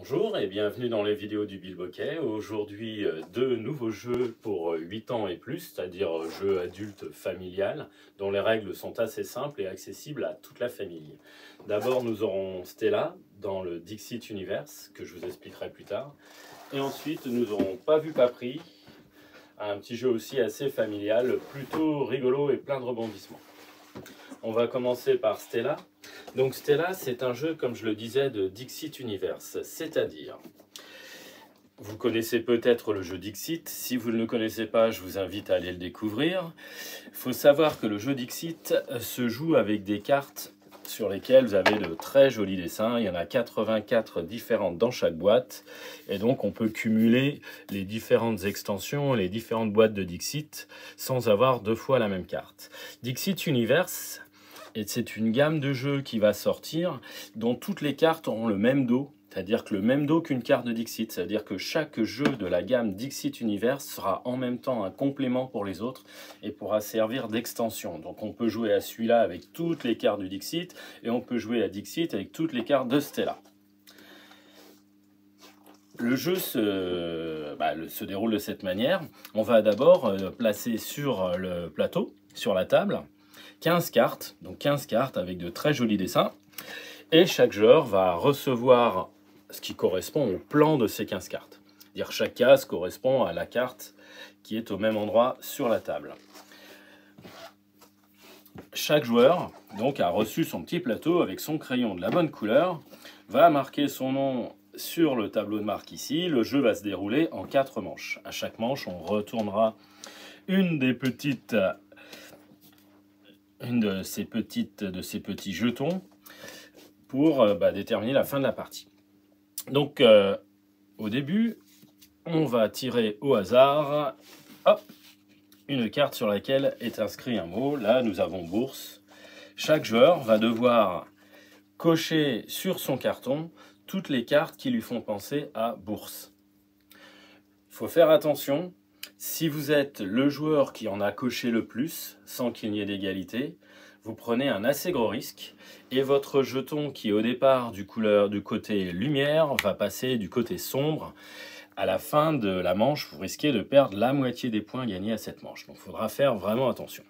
Bonjour et bienvenue dans les vidéos du Bilboquet. Aujourd'hui, deux nouveaux jeux pour 8 ans et plus, c'est-à-dire jeux adultes familial, dont les règles sont assez simples et accessibles à toute la famille. D'abord, nous aurons Stella dans le Dixit Universe, que je vous expliquerai plus tard. Et ensuite, nous aurons Pas vu, pas pris, un petit jeu aussi assez familial, plutôt rigolo et plein de rebondissements. On va commencer par Stella. Donc Stella, c'est un jeu, comme je le disais, de Dixit Universe, c'est-à-dire, vous connaissez peut-être le jeu Dixit. Si vous ne le connaissez pas, je vous invite à aller le découvrir. Il faut savoir que le jeu Dixit se joue avec des cartes sur lesquelles vous avez de très jolis dessins. Il y en a 84 différentes dans chaque boîte. Et donc, on peut cumuler les différentes extensions, les différentes boîtes de Dixit, sans avoir deux fois la même carte. Dixit Universe, et c'est une gamme de jeux qui va sortir, dont toutes les cartes auront le même dos, c'est-à-dire que le même dos qu'une carte de Dixit. C'est-à-dire que chaque jeu de la gamme Dixit Universe sera en même temps un complément pour les autres et pourra servir d'extension. Donc on peut jouer à celui-là avec toutes les cartes du Dixit et on peut jouer à Dixit avec toutes les cartes de Stella. Le jeu se déroule de cette manière. On va d'abord placer sur le plateau, sur la table, 15 cartes, donc 15 cartes avec de très jolis dessins. Et chaque joueur va recevoir ce qui correspond au plan de ces 15 cartes. C'est-à-dire chaque case correspond à la carte qui est au même endroit sur la table. Chaque joueur donc a reçu son petit plateau avec son crayon de la bonne couleur, va marquer son nom sur le tableau de marque ici. Le jeu va se dérouler en 4 manches. À chaque manche, on retournera une de ces petits jetons pour déterminer la fin de la partie. Donc au début, on va tirer au hasard une carte sur laquelle est inscrit un mot. Là, nous avons bourse. Chaque joueur va devoir cocher sur son carton toutes les cartes qui lui font penser à bourse. Il faut faire attention. Si vous êtes le joueur qui en a coché le plus, sans qu'il n'y ait d'égalité, vous prenez un assez gros risque et votre jeton qui au départ du côté lumière va passer du côté sombre. À la fin de la manche, vous risquez de perdre la moitié des points gagnés à cette manche. Donc il faudra faire vraiment attention.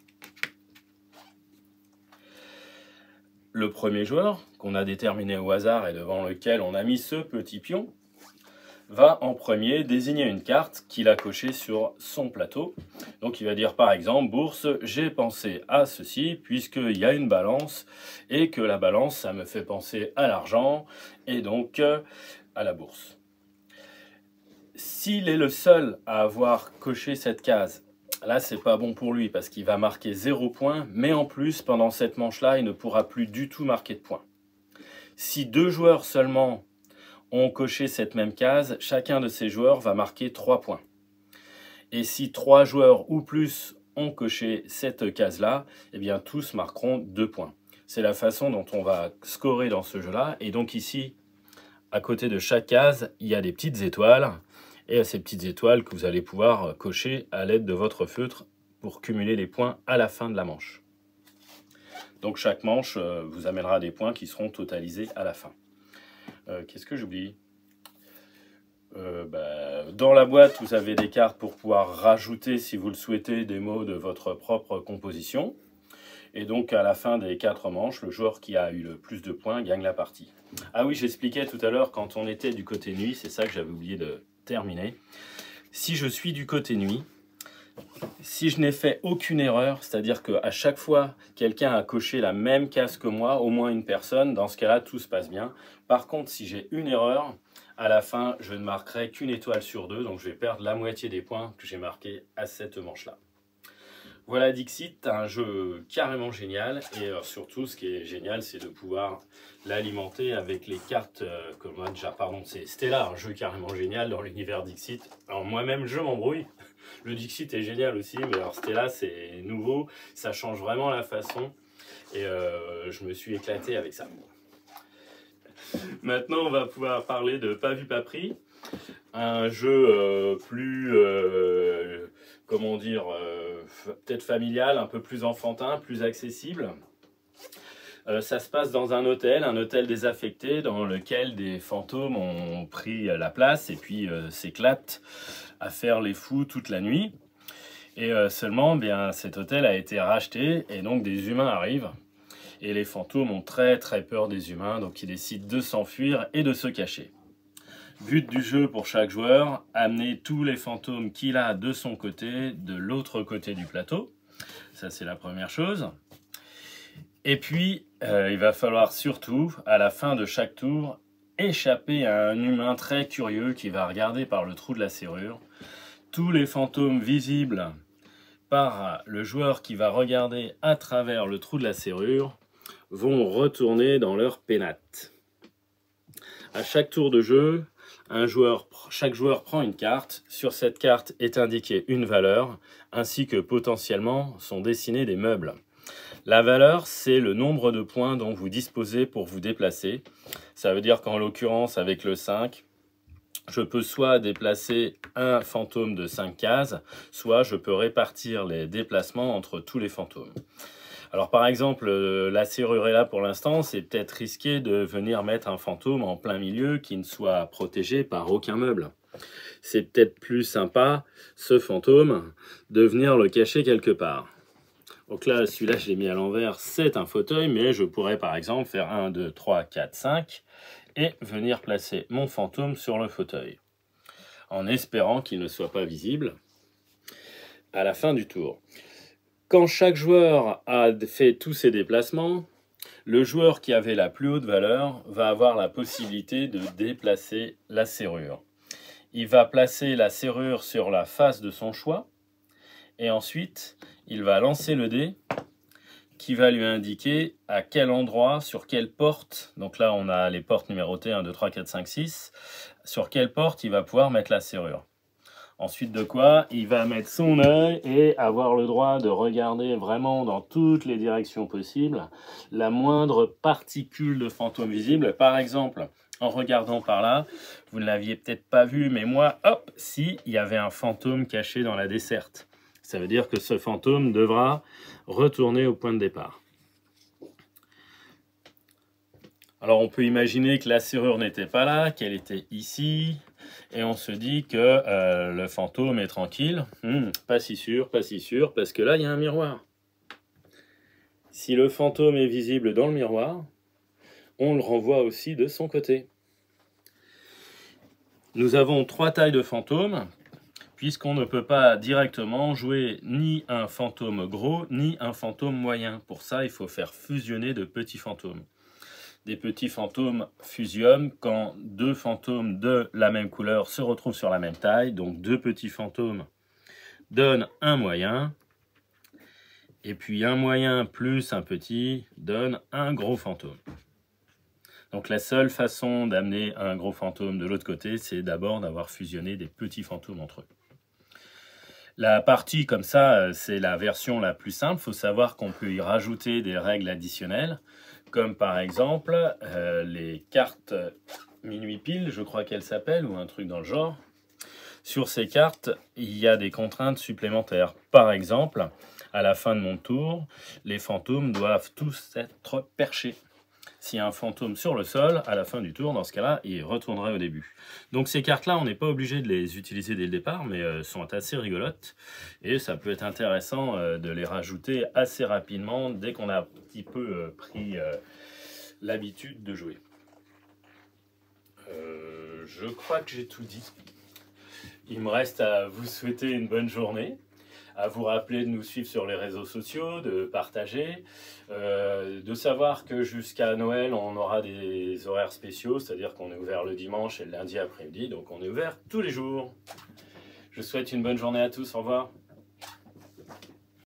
Le premier joueur qu'on a déterminé au hasard et devant lequel on a mis ce petit pion va en premier désigner une carte qu'il a cochée sur son plateau. Donc il va dire par exemple, bourse, j'ai pensé à ceci puisqu'il y a une balance et que la balance, ça me fait penser à l'argent et donc à la bourse. S'il est le seul à avoir coché cette case, là c'est pas bon pour lui parce qu'il va marquer 0 points, mais en plus pendant cette manche-là, il ne pourra plus du tout marquer de points. Si deux joueurs seulement ont coché cette même case, chacun de ces joueurs va marquer 3 points. Et si 3 joueurs ou plus ont coché cette case-là, eh bien tous marqueront 2 points. C'est la façon dont on va scorer dans ce jeu-là. Et donc ici, à côté de chaque case, il y a des petites étoiles. Et ces petites étoiles que vous allez pouvoir cocher à l'aide de votre feutre pour cumuler les points à la fin de la manche. Donc chaque manche vous amènera des points qui seront totalisés à la fin. Qu'est-ce que j'oublie ? Dans la boîte, vous avez des cartes pour pouvoir rajouter, si vous le souhaitez, des mots de votre propre composition. Et donc, à la fin des 4 manches, le joueur qui a eu le plus de points gagne la partie. Ah oui, j'expliquais tout à l'heure, quand on était du côté nuit, c'est ça que j'avais oublié de terminer. Si je suis du côté nuit, si je n'ai fait aucune erreur, c'est-à-dire qu'à chaque fois, quelqu'un a coché la même case que moi, au moins une personne, dans ce cas-là, tout se passe bien. Par contre, si j'ai une erreur, à la fin, je ne marquerai qu'une étoile sur 2, donc je vais perdre la moitié des points que j'ai marqués à cette manche-là. Voilà Dixit, un jeu carrément génial, et surtout, ce qui est génial, c'est de pouvoir l'alimenter avec les cartes que moi déjà, pardon, c'est Stella, un jeu carrément génial dans l'univers Dixit. Alors moi-même, je m'embrouille. Le Dixit est génial aussi, mais alors Stella, c'est nouveau, ça change vraiment la façon, et je me suis éclaté avec ça. Maintenant, on va pouvoir parler de Pas vu, pas pris, un jeu comment dire, peut-être familial, un peu plus enfantin, plus accessible. Ça se passe dans un hôtel désaffecté dans lequel des fantômes ont pris la place et puis s'éclatent à faire les fous toute la nuit. Et seulement, bien, cet hôtel a été racheté et donc des humains arrivent. Et les fantômes ont très peur des humains, donc ils décident de s'enfuir et de se cacher. But du jeu pour chaque joueur, amener tous les fantômes qu'il a de son côté, de l'autre côté du plateau. Ça, c'est la première chose. Et puis, il va falloir surtout, à la fin de chaque tour, échapper à un humain très curieux qui va regarder par le trou de la serrure. Tous les fantômes visibles par le joueur qui va regarder à travers le trou de la serrure vont retourner dans leur pénate. À chaque tour de jeu, chaque joueur prend une carte. Sur cette carte est indiquée une valeur, ainsi que potentiellement sont dessinés des meubles. La valeur, c'est le nombre de points dont vous disposez pour vous déplacer. Ça veut dire qu'en l'occurrence, avec le 5, je peux soit déplacer un fantôme de 5 cases, soit je peux répartir les déplacements entre tous les fantômes. Alors par exemple, la serrure est là pour l'instant, c'est peut-être risqué de venir mettre un fantôme en plein milieu qui ne soit protégé par aucun meuble. C'est peut-être plus sympa, ce fantôme, de venir le cacher quelque part. Donc là, celui-là, je l'ai mis à l'envers, c'est un fauteuil, mais je pourrais par exemple faire 1, 2, 3, 4, 5 et venir placer mon fantôme sur le fauteuil, en espérant qu'il ne soit pas visible à la fin du tour. Quand chaque joueur a fait tous ses déplacements, le joueur qui avait la plus haute valeur va avoir la possibilité de déplacer la serrure. Il va placer la serrure sur la face de son choix, et ensuite, il va lancer le dé qui va lui indiquer à quel endroit, sur quelle porte, donc là on a les portes numérotées 1, 2, 3, 4, 5, 6, sur quelle porte il va pouvoir mettre la serrure. Ensuite de quoi, il va mettre son œil et avoir le droit de regarder vraiment dans toutes les directions possibles la moindre particule de fantôme visible. Par exemple, en regardant par là, vous ne l'aviez peut-être pas vu, mais moi, hop, si, il y avait un fantôme caché dans la desserte. Ça veut dire que ce fantôme devra retourner au point de départ. Alors on peut imaginer que la serrure n'était pas là, qu'elle était ici, et on se dit que le fantôme est tranquille. Pas si sûr, parce que là il y a un miroir. Si le fantôme est visible dans le miroir, on le renvoie aussi de son côté. Nous avons 3 tailles de fantômes, puisqu'on ne peut pas directement jouer ni un fantôme gros, ni un fantôme moyen. Pour ça, il faut faire fusionner de petits fantômes. Des petits fantômes fusionnent quand 2 fantômes de la même couleur se retrouvent sur la même taille. Donc 2 petits fantômes donnent un moyen. Et puis un moyen plus un petit donne un gros fantôme. Donc la seule façon d'amener un gros fantôme de l'autre côté, c'est d'abord d'avoir fusionné des petits fantômes entre eux. La partie comme ça, c'est la version la plus simple. Il faut savoir qu'on peut y rajouter des règles additionnelles, comme par exemple les cartes minuit pile, je crois qu'elles s'appellent, ou un truc dans le genre. Sur ces cartes, il y a des contraintes supplémentaires. Par exemple, à la fin de mon tour, les fantômes doivent tous être perchés. S'il y a un fantôme sur le sol, à la fin du tour, dans ce cas-là, il retournerait au début. Donc ces cartes-là, on n'est pas obligé de les utiliser dès le départ, mais sont assez rigolotes. Et ça peut être intéressant de les rajouter assez rapidement, dès qu'on a un petit peu pris l'habitude de jouer. Je crois que j'ai tout dit. Il me reste à vous souhaiter une bonne journée, à vous rappeler de nous suivre sur les réseaux sociaux, de partager, de savoir que jusqu'à Noël, on aura des horaires spéciaux, c'est-à-dire qu'on est ouvert le dimanche et le lundi après-midi, donc on est ouvert tous les jours. Je vous souhaite une bonne journée à tous, au revoir.